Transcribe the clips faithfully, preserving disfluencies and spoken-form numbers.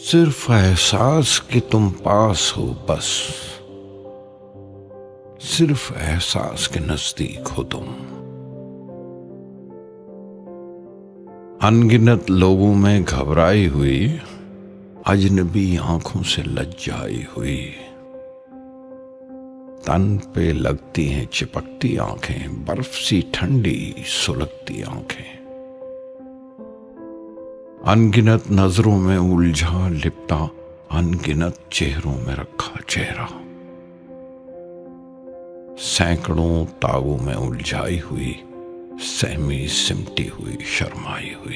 सिर्फ एहसास कि तुम पास हो बस, सिर्फ एहसास के नजदीक हो तुम। अनगिनत लोगों में घबराई हुई, अजनबी आंखों से लज्जाई हुई। तन पे लगती हैं चिपकती आंखें, बर्फ सी ठंडी सुलगती आंखें। अनगिनत नजरों में उलझा लिपटा, अनगिनत चेहरों में रखा चेहरा। सैकड़ों तागों में उलझाई हुई, सहमी सिमटी हुई, शर्माई हुई।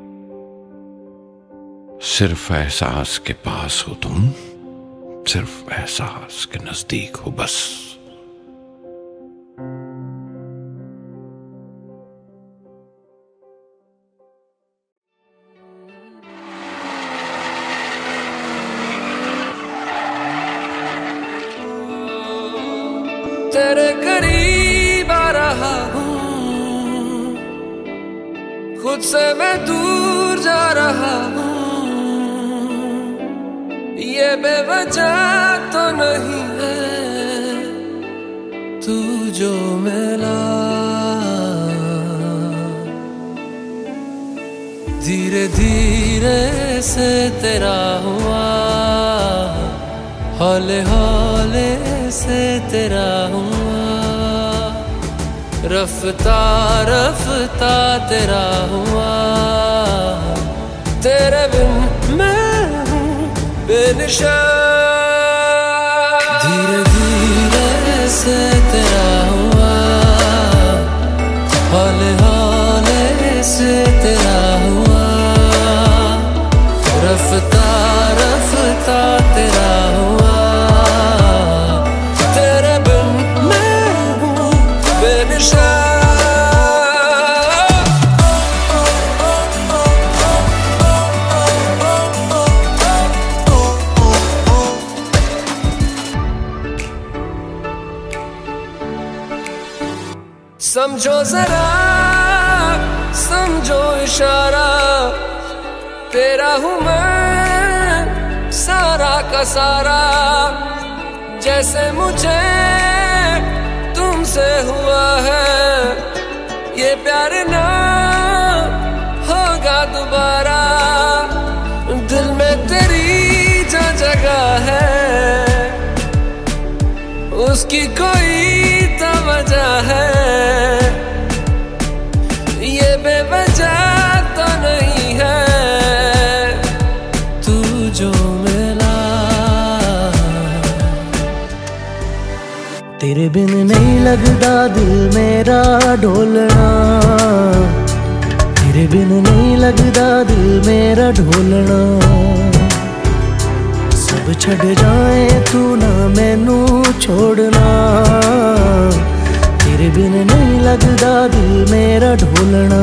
सिर्फ एहसास के पास हो तुम, सिर्फ एहसास के नजदीक हो बस। तेरे करीब आ रहा हूँ, खुद से मैं दूर जा रहा हूँ। ये बेवजह तो नहीं है तू जो मिला, धीरे धीरे से तेरा हुआ, हौले हौले से तेरा हुआ, रफ्ता रफ्ता तेरा हुआ। तेरे बिन मैं हूँ बेनिशान, धीरे धीरे से तेरा हुआ, हौले हौले से तेरा हुआ, रफ्ता रफ्ता तेरा हुआ। समझो जरा, समझो इशारा, तेरा हूँ मैं सारा का सारा। जैसे मुझे तुमसे हुआ है, ये प्यार ना होगा दोबारा। दिल में तेरी जो जगह है, उसकी कोई तो वजह है। ये बेवजह तो नहीं है तू जो मिला। तेरे बिन नहीं लगदा दिल मेरा ढोलना, तेरे बिन नहीं लगदा दिल मेरा ढोलना। सब छड़ जाए तू ना मैनू छोड़ना, तेरे बिन नहीं लगदा दिल मेरा ढोलना।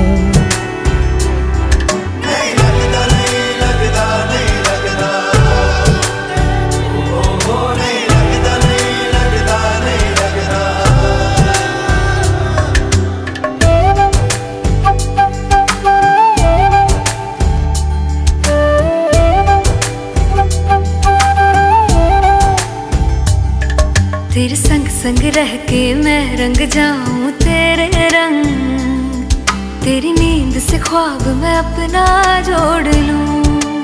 तेरे संग संग रह के मैं रंग जाऊं तेरे रंग, तेरी नींद से ख्वाब मैं अपना जोड़ लूं।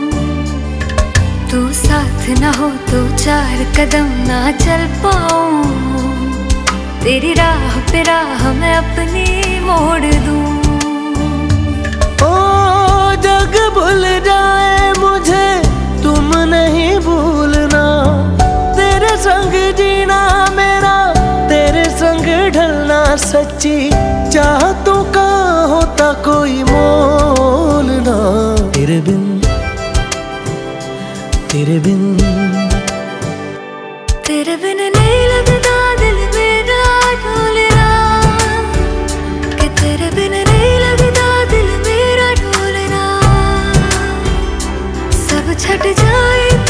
तू साथ ना हो तो चार कदम ना चल पाऊं, तेरी राह पे राह मैं अपनी मोड़ दूं। ओ जग भूल जाए मुझे तुम नहीं भूलना, तेरे संग जीना मेरा तेरे संग ढलना। सच्ची चाहतों का होता कोई मोल ना, तेरे बिन तेरे बिन तेरे बिन नहीं लगदा दिल मेरा ढोलना, कि तेरे बिन नहीं लगदा दिल मेरा ढोलना। सब छट जाए